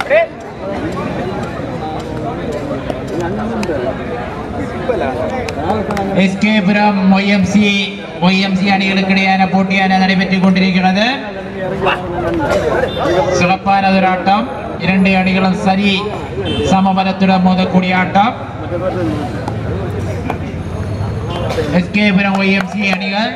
எஸ்கேபுரம் YMC அணிகளுக்கிடையான போட்டியான நடைபெற்றுக் கொண்டிருக்கிறது. சிறப்பானதொரு ஆட்டம். இரண்டு அணிகளும் சரி சமபலத்துடன் மோதக்கூடிய ஆட்டம். எஸ்கேபுரம் YMC அணிகள்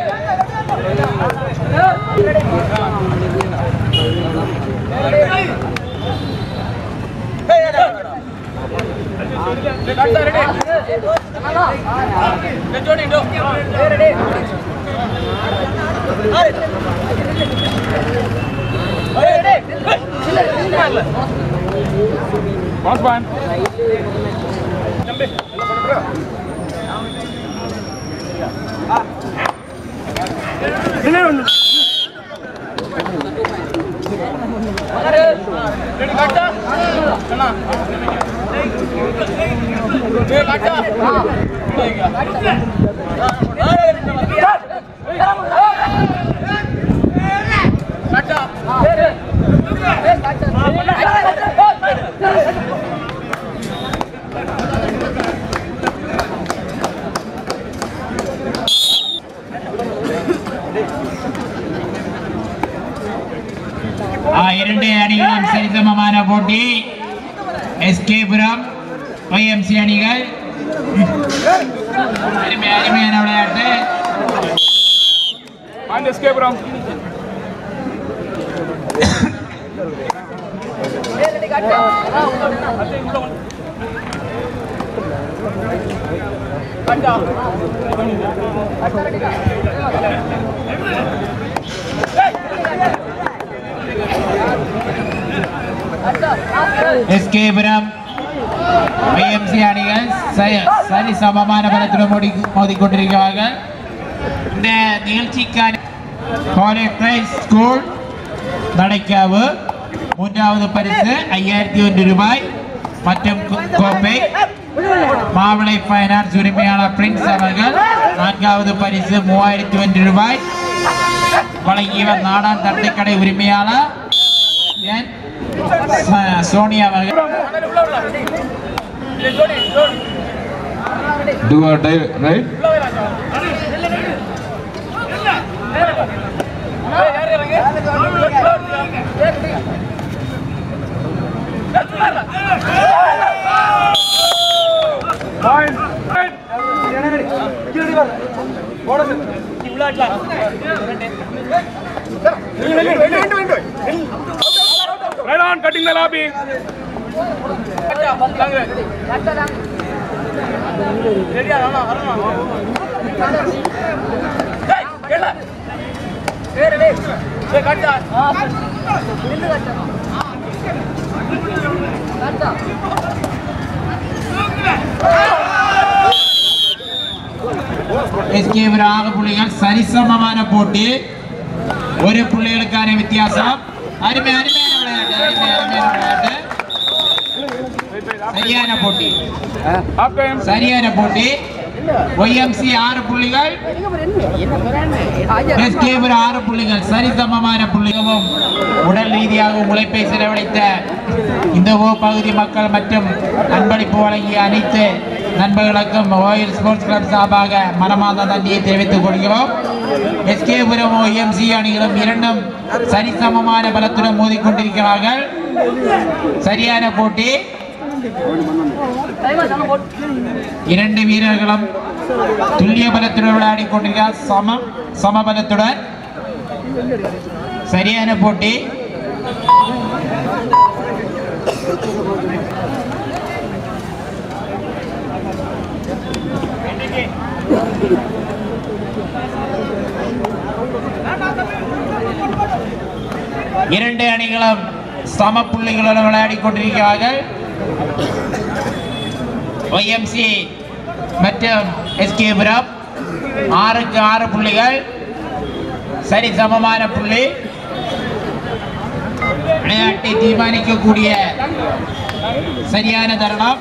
இரண்டு அணிகளும் சரிசமமான போட்டி. எஸ்கேபுரம் YMC அணிகள் அருமையான விளையாட்டு. எஸ்கேபுரம் எஸ்கேபுரம் YMC அணிகள் சரி சமமான பலத்துடன் மோதிக்கொண்டிருக்கிறார்கள். இந்த நிகழ்ச்சிக்கான ஸ்கூல் நடைக்காவு மூன்றாவது பரிசு 5001 ரூபாய் மற்றும் கோப்பை. மாவளை ஃபைனான்ஸ் உரிமையாளர் பிரின்ஸ் அவர்கள் நான்காவது பரிசு 3001 ரூபாய் வழங்கியவர். நாடான் தட்டைக்கடை உரிமையாளர் சோனியா அவர்கள். Do or die, right? Right on, cutting the lobby. எஸ்கேபுரம் புள்ளிகள் சரிசமமான போட்டி. ஒரு புள்ளிகளுக்கான வித்தியாசம். அருமையான விளையாட்டு. சரியான போட்டி. YMC 6 புள்ளிகள், எஸ்கேபுரம் 6 புள்ளிகள். சரிசமமான புள்ளிகளும் உடல் ரீதியாக உழைப்பை செலவழித்த இந்த பகுதி மக்கள் மற்றும் அன்பளிப்பு வழங்கிய அனைத்து நண்பர்களுக்கும் ஓயில் ஸ்போர்ட்ஸ் கிளப் சார்பாக மனமார்ந்த நன்றியை தெரிவித்துக் கொள்கிறோம். எஸ்கேபுரம் YMC அணிகளும் இரண்டும் சரிசமமான பலத்துடன் மோதிக்கொண்டிருக்கிறார்கள். சரியான போட்டி. இரண்டு வீரர்களும் துல்லிய பலத்துடன் விளையாடி கொண்டிருக்கிறார். சமபலத்துடன். சரியான போட்டி. இரண்டு அணிகளும் சம புள்ளிகளுடன் விளையாடி கொண்டிருக்கிறார்கள். YMC மற்றும் எஸ்கேபுரம் 6க்கு 6 புள்ளிகள். சரி சமமான புள்ளி. விளையாட்டை தீர்மானிக்கக்கூடிய சரியான தருணம்.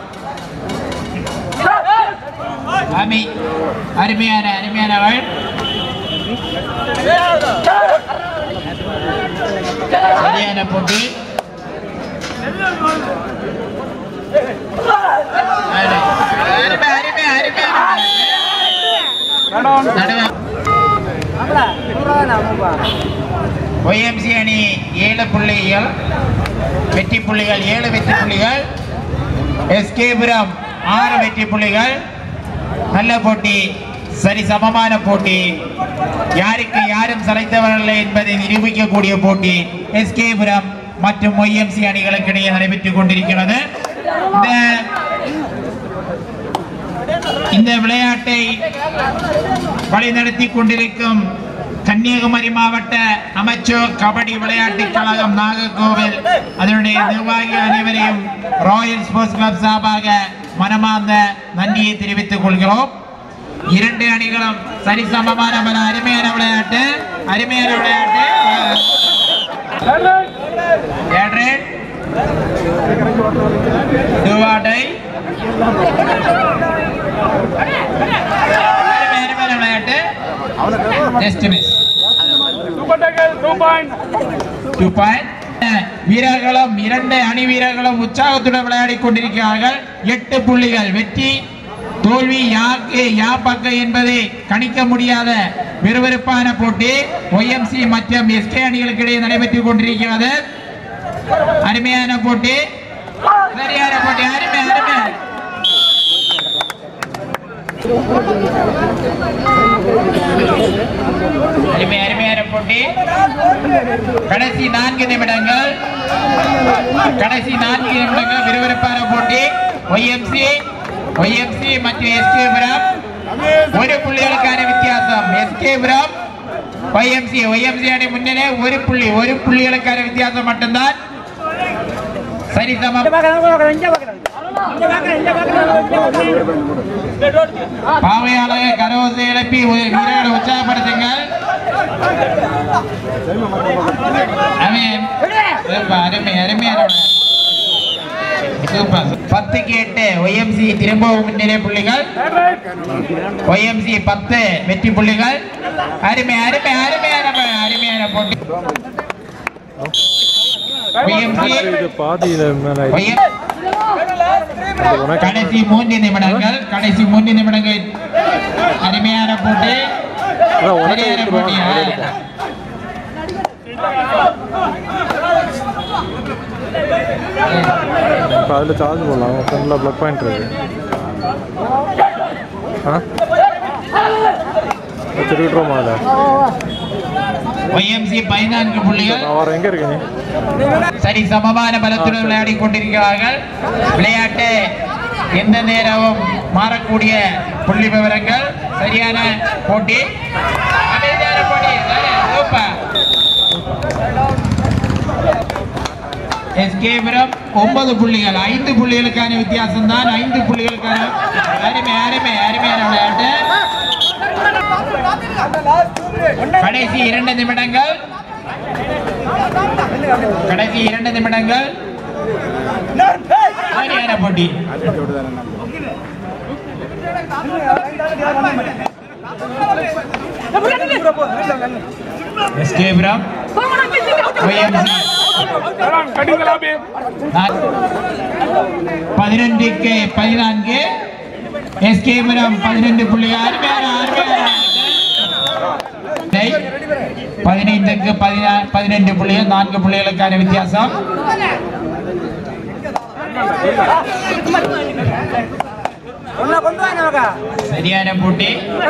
அருமையான சரியான போட்டி. YMC அணி 7 புள்ளிகள் வெற்றி புள்ளிகள் 7 வெற்றி புள்ளிகள். எஸ்கேபுரம் 6 வெற்றி புள்ளிகள். நல்ல போட்டி, சரி சமமான போட்டி, யாருக்கு யாரும் சளைத்தவர்கள் என்பதை நிரூபிக்கக்கூடிய போட்டி எஸ்கேபுரம் மற்றும் YMC அணிகளுக்கு இடையே நடைபெற்றுக் கொண்டிருக்கிறது. இந்த விளையாட்டை வழிநடத்தி கொண்டிருக்கும் கன்னியாகுமரி மாவட்ட அமைச்சர் கபடி விளையாட்டு கழகம் நாகர்கோவில், அதனுடைய நிர்வாகி அனைவரையும் ராயல் ஸ்போர்ட்ஸ் கிளப் சார்பாக மனமார்ந்த நன்றியை தெரிவித்துக் கொள்கிறோம். 2 அணிகளும் சரிசமமான அருமையான விளையாட்டு, அருமையான விளையாட்டு. வீரர்களும் 2 அணி வீரர்களும் உற்சாகத்துடன் விளையாடி கொண்டிருக்கிறார்கள். 8 புள்ளிகள். வெற்றி தோல்வி யா பக்கம் என்பதை கணிக்க முடியாத விறுவிறுப்பான போட்டி YMC மற்றும் SK அணிகளுக்கு இடையே நடைபெற்றுக் கொண்டிருக்கிறது. அருமையான போட்டி, சரியான போட்டி, அருமை அருமை. அருமையான போட்டி. கடைசி 4 நிமிடங்கள் விறுவிறுப்பான போட்டி. YMC மற்றும் எஸ்கேபுரம் 1 புள்ளிகளுக்கான வித்தியாசம். எஸ்கேபுரம் YMC அணி முன்னிலை 1 புள்ளிகளுக்கான வித்தியாசம் மட்டும்தான். சரி சமம். பாவையாளர் கரோசை எழுப்பி வீரர்களை உற்சாகப்படுத்துங்கள். அருமையான 10-8 YMC திரும்பவும் முன்னிலை புள்ளிகள். YMC 10 வெற்றி புள்ளிகள். அருமையான போட்டி. கடைசி 3 நிமிடங்கள் அருமையான போட்டி, சரியான போட்டி. அதில் சார்ஜ் போடலாம், ஃபோனில் ப்ளக் பாயிண்ட் இருக்கு. திருவிட்டுருமா அதை YMC 14 புள்ளிகள். எங்க இருக்கு நீ? சரி சமமான பலத்துடன் விளையாடி கொண்டிருக்கிறார்கள். விளையாட்டு எந்த நேரமும் மாறக்கூடிய புள்ளி விவரங்கள். சரியான போட்டி, அமைதியான போட்டி. எஸ்கேபுரம் 9 புள்ளிகள். 5 புள்ளிகளுக்கான வித்தியாசம் தான். 5 புள்ளிகளுக்கான அருமையான விளையாட்டு. கடைசி 2 நிமிடங்கள் சரியான போட்டி. எஸ்கேபுரம் 11-க்கு 14. எஸ்கேபுரம் 12 புள்ளிகள். 15-க்கு 12 புள்ளிகள். 4 புள்ளிகளுக்கான வித்தியாசம். சரியான போட்டி.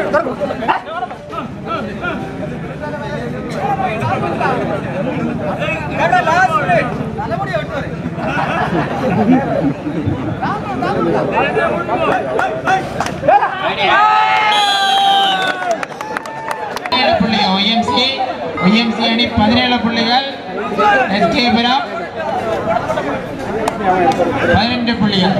YMC அணி 17 புள்ளிகள். எஸ்கேபுரம் 12 புள்ளிகள்.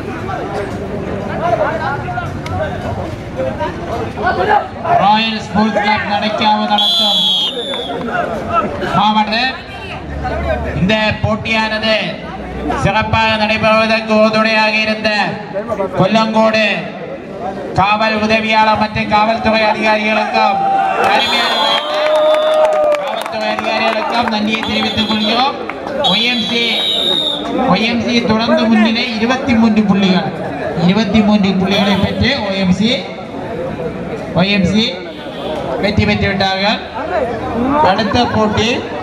ராயல் ஸ்போர்ட்ஸ் கிளப் நடத்தும் மாவட்ட இந்த போட்டியானது சிறப்பாக நடைபெறுவதற்கு உறுதுணையாக இருந்த கொல்லங்கோடு காவல் உதவியாளர் மற்றும் காவல்துறை அதிகாரிகளுக்கும் நன்றியை தெரிவித்துக் கொள்கிறோம். YMC தொடர்ந்து முன்னிலை 23 புள்ளிகள். 23 புள்ளிகளை பெற்று YMC YMC வெற்றி பெற்று விட்டார்கள். அடுத்த போட்டி